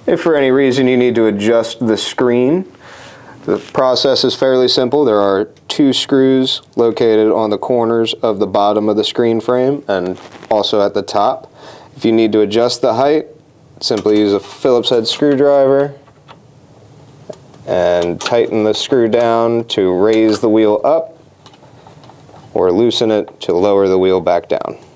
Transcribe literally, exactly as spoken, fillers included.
If for any reason you need to adjust the screen, the process is fairly simple. There are two screws located on the corners of the bottom of the screen frame and also at the top. If you need to adjust the height, simply use a Phillips head screwdriver and tighten the screw down to raise the wheel up or loosen it to lower the wheel back down.